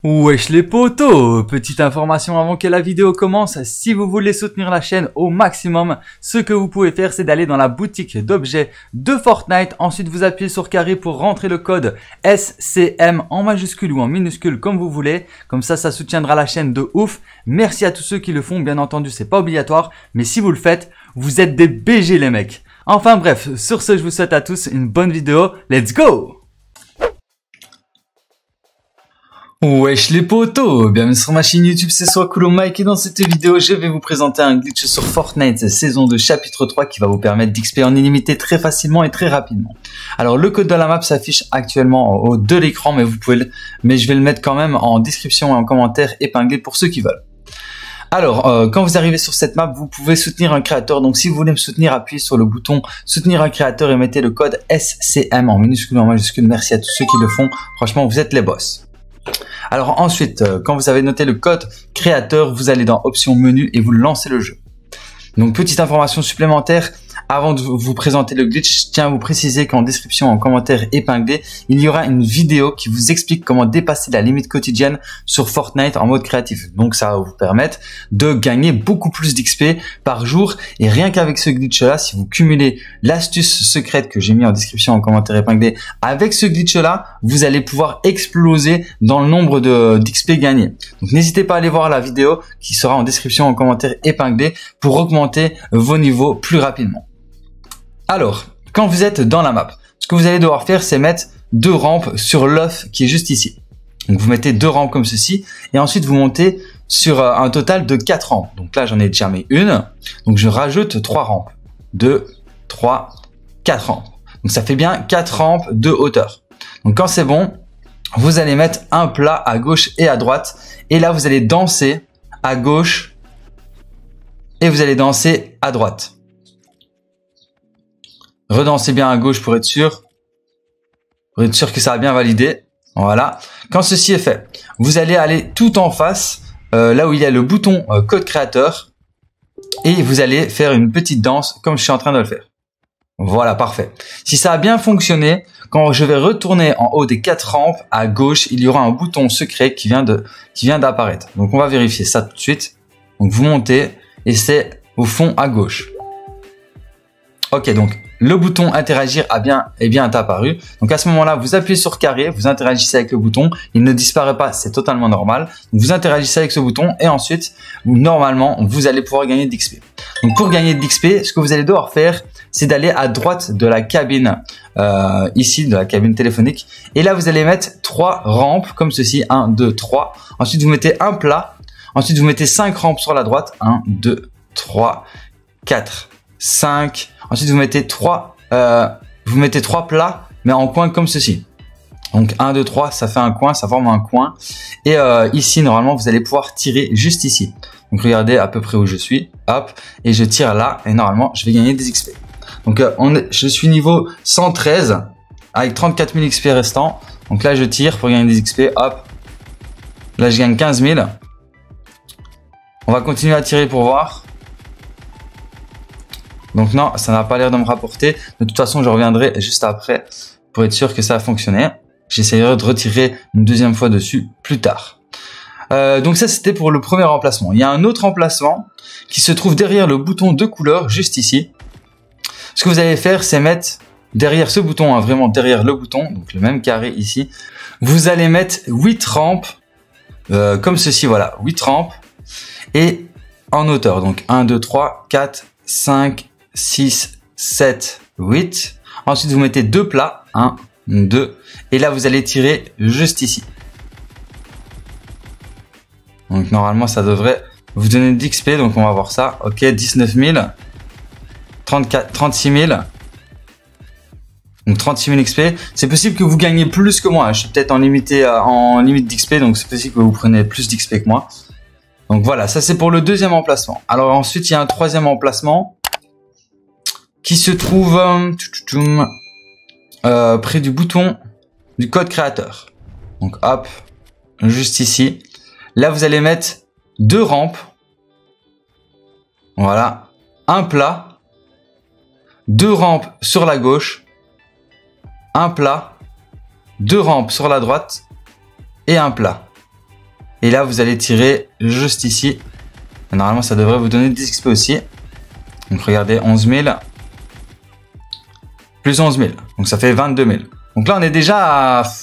Wesh les potos, petite information avant que la vidéo commence, si vous voulez soutenir la chaîne au maximum, ce que vous pouvez faire c'est d'aller dans la boutique d'objets de Fortnite, ensuite vous appuyez sur carré pour rentrer le code SCM en majuscule ou en minuscule comme vous voulez, comme ça soutiendra la chaîne de ouf. Merci à tous ceux qui le font, bien entendu c'est pas obligatoire, mais si vous le faites, vous êtes des BG les mecs. Enfin bref, sur ce je vous souhaite à tous une bonne vidéo, let's go! Wesh les potos, bienvenue sur ma chaîne YouTube, c'est Swakulo Mike et dans cette vidéo je vais vous présenter un glitch sur Fortnite saison 2 chapitre 3 qui va vous permettre d'XP en illimité très facilement et très rapidement. Alors le code de la map s'affiche actuellement en haut de l'écran mais je vais le mettre quand même en description et en commentaire épinglé pour ceux qui veulent. Alors, quand vous arrivez sur cette map, vous pouvez soutenir un créateur. Donc, si vous voulez me soutenir, appuyez sur le bouton soutenir un créateur et mettez le code SCM en minuscule ou en majuscule. Merci à tous ceux qui le font. Franchement, vous êtes les boss. Alors ensuite, quand vous avez noté le code créateur, vous allez dans option menu et vous lancez le jeu. Donc petite information supplémentaire, avant de vous présenter le glitch, je tiens à vous préciser qu'en description, en commentaire épinglé, il y aura une vidéo qui vous explique comment dépasser la limite quotidienne sur Fortnite en mode créatif. Donc ça va vous permettre de gagner beaucoup plus d'XP par jour. Et rien qu'avec ce glitch-là, si vous cumulez l'astuce secrète que j'ai mis en description, en commentaire épinglé, avec ce glitch-là, vous allez pouvoir exploser dans le nombre d'XP gagnés. Donc n'hésitez pas à aller voir la vidéo qui sera en description, en commentaire épinglé pour augmenter vos niveaux plus rapidement. Alors, quand vous êtes dans la map, ce que vous allez devoir faire, c'est mettre 2 rampes sur l'œuf qui est juste ici. Donc, vous mettez 2 rampes comme ceci et ensuite vous montez sur un total de 4 rampes. Donc là, j'en ai déjà mis une. Donc, je rajoute 3 rampes. 2, 3, 4 rampes. Donc, ça fait bien 4 rampes de hauteur. Donc, quand c'est bon, vous allez mettre un plat à gauche et à droite. Et là, vous allez danser à gauche et vous allez danser à droite. Redansez bien à gauche pour être sûr que ça a bien validé. Voilà. Quand ceci est fait, vous allez aller tout en face, là où il y a le bouton code créateur, et vous allez faire une petite danse comme je suis en train de le faire. Voilà, parfait. Si ça a bien fonctionné, quand je vais retourner en haut des 4 rampes, à gauche, il y aura un bouton secret qui vient d'apparaître. Donc on va vérifier ça tout de suite. Donc vous montez et c'est au fond à gauche. Ok, donc le bouton interagir est bien apparu. Donc à ce moment-là, vous appuyez sur carré, vous interagissez avec le bouton. Il ne disparaît pas, c'est totalement normal. Donc, vous interagissez avec ce bouton et ensuite, normalement, vous allez pouvoir gagner de l'XP. Donc pour gagner de l'XP, ce que vous allez devoir faire, c'est d'aller à droite de la cabine, ici, de la cabine téléphonique. Et là, vous allez mettre 3 rampes comme ceci, 1, 2, 3. Ensuite, vous mettez un plat. Ensuite, vous mettez 5 rampes sur la droite. 1, 2, 3, 4, 5. Ensuite, vous mettez 3 plats, mais en coin comme ceci. Donc 1, 2, 3, ça fait un coin, ça forme un coin. Et ici, normalement, vous allez pouvoir tirer juste ici. Donc regardez à peu près où je suis. Hop, et je tire là. Et normalement, je vais gagner des XP. Donc je suis niveau 113 avec 34 000 XP restants. Donc là, je tire pour gagner des XP. Hop, là, je gagne 15 000. On va continuer à tirer pour voir. Donc non, ça n'a pas l'air de me rapporter. De toute façon, je reviendrai juste après pour être sûr que ça a fonctionné. J'essaierai de retirer une deuxième fois dessus plus tard. Donc ça, c'était pour le premier emplacement. Il y a un autre emplacement qui se trouve derrière le bouton de couleur, juste ici. Ce que vous allez faire, c'est mettre derrière ce bouton, hein, vraiment derrière le bouton, donc le même carré ici. Vous allez mettre 8 rampes, comme ceci, voilà, 8 rampes. Et en hauteur, donc 1, 2, 3, 4, 5, 6, 7, 8. Ensuite, vous mettez 2 plats. 1, 2. Et là, vous allez tirer juste ici. Donc, normalement, ça devrait vous donner de l'XP. Donc, on va voir ça. Ok, 19 000. 36 000. Donc, 36 000 XP. C'est possible que vous gagnez plus que moi. Je suis peut-être en limite d'XP. Donc, c'est possible que vous preniez plus d'XP que moi. Donc, voilà. Ça, c'est pour le deuxième emplacement. Alors, ensuite, il y a un troisième emplacement qui se trouve près du bouton du code créateur. Donc hop, juste ici. Là, vous allez mettre 2 rampes. Voilà, un plat, 2 rampes sur la gauche, un plat, 2 rampes sur la droite et un plat. Et là, vous allez tirer juste ici. Et normalement, ça devrait vous donner des XP aussi. Donc, regardez, 11 000. Plus 11 000. Donc, ça fait 22 000. Donc là, on est déjà à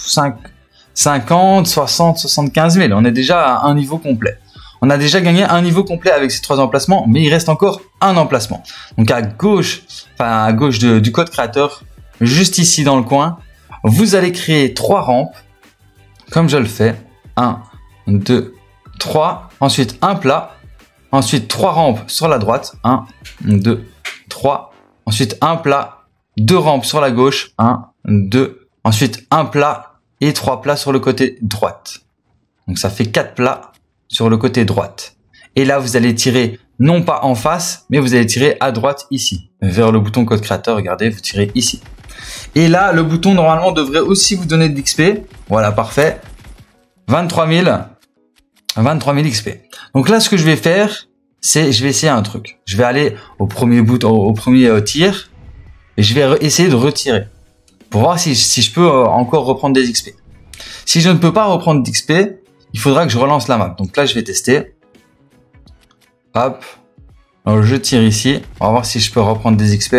50, 60, 75 000. On est déjà à un niveau complet. On a déjà gagné un niveau complet avec ces 3 emplacements, mais il reste encore un emplacement. Donc à gauche du code créateur, juste ici dans le coin, vous allez créer 3 rampes, comme je le fais. 1, 2, 3. Ensuite un plat. Ensuite 3 rampes sur la droite. 1, 2, 3. Ensuite un plat. 2 rampes sur la gauche. 1, 2. Ensuite un plat et 3 plats sur le côté droite. Donc ça fait 4 plats sur le côté droite. Et là, vous allez tirer non pas en face, mais vous allez tirer à droite ici, vers le bouton code créateur. Regardez, vous tirez ici. Et là, le bouton normalement devrait aussi vous donner de l'XP. Voilà, parfait. 23 000 XP. Donc là, ce que je vais faire, c'est je vais essayer un truc. Je vais aller au premier tir et je vais essayer de retirer pour voir si je peux encore reprendre des XP. Si je ne peux pas reprendre d'XP, il faudra que je relance la map. Donc là, je vais tester. Hop. Alors, je tire ici. On va voir si je peux reprendre des XP.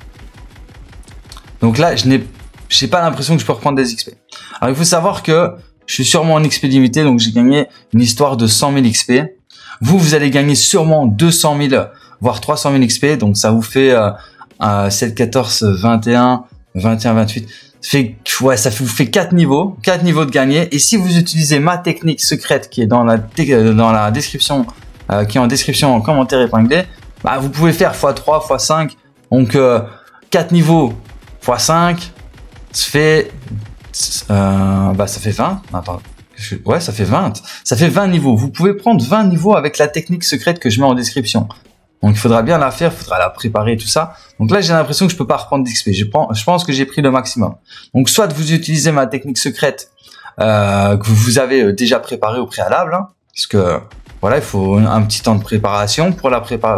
Donc là, je n'ai pas l'impression que je peux reprendre des XP. Alors, il faut savoir que je suis sûrement en XP limité. Donc, j'ai gagné une histoire de 100 000 XP. Vous allez gagner sûrement 200 000, voire 300 000 XP. Donc, ça vous fait 7, 14, 21, 21, 28... ça vous fait 4 niveaux de gagner. Et si vous utilisez ma technique secrète qui est dans la description, qui est en description en commentaire épinglé, bah, vous pouvez faire x3, x5. Donc 4 niveaux x5, ça fait 20. Attends, ouais, ça fait 20. Ça fait 20 niveaux. Vous pouvez prendre 20 niveaux avec la technique secrète que je mets en description. Donc il faudra bien la faire, il faudra la préparer et tout ça. Donc là, j'ai l'impression que je peux pas reprendre d'XP. Je pense que j'ai pris le maximum. Donc soit vous utilisez ma technique secrète que vous avez déjà préparée au préalable, hein, parce que voilà, il faut un petit temps de préparation pour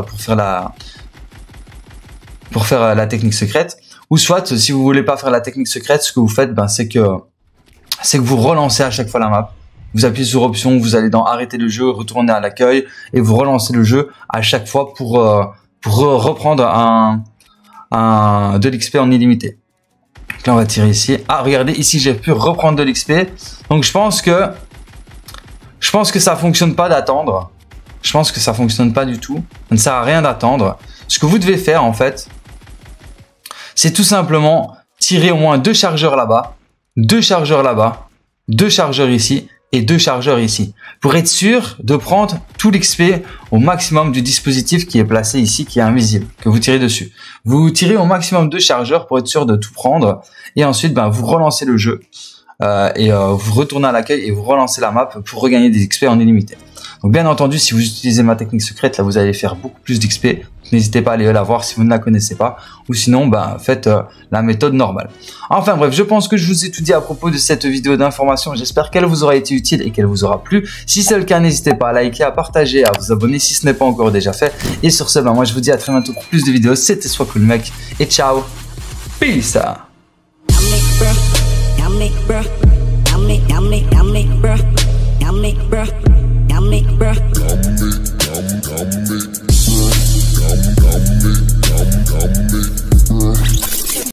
faire la technique secrète. Ou soit, si vous voulez pas faire la technique secrète, ce que vous faites, c'est que vous relancez à chaque fois la map. Vous appuyez sur option, vous allez dans arrêter le jeu, retourner à l'accueil et vous relancez le jeu à chaque fois pour reprendre de l'XP en illimité. Donc là, on va tirer ici. Ah, regardez, ici, j'ai pu reprendre de l'XP. Donc, je pense que ça fonctionne pas d'attendre. Je pense que ça fonctionne pas du tout. Ça ne sert à rien d'attendre. Ce que vous devez faire, en fait, c'est tout simplement tirer au moins 2 chargeurs là-bas, 2 chargeurs là-bas, 2 chargeurs ici et 2 chargeurs ici, pour être sûr de prendre tout l'XP au maximum du dispositif qui est placé ici, qui est invisible, que vous tirez dessus. Vous tirez au maximum 2 chargeurs pour être sûr de tout prendre, et ensuite vous relancez le jeu, vous retournez à l'accueil et vous relancez la map pour regagner des XP en illimité. Donc bien entendu, si vous utilisez ma technique secrète, là vous allez faire beaucoup plus d'XP. N'hésitez pas à aller la voir si vous ne la connaissez pas, ou sinon faites la méthode normale. Enfin bref, je pense que je vous ai tout dit à propos de cette vidéo d'information. J'espère qu'elle vous aura été utile et qu'elle vous aura plu. Si c'est le cas, n'hésitez pas à liker, à partager, à vous abonner si ce n'est pas encore déjà fait. Et sur ce, moi je vous dis à très bientôt pour plus de vidéos. C'était SoisCoolMec et ciao, peace. Bruh.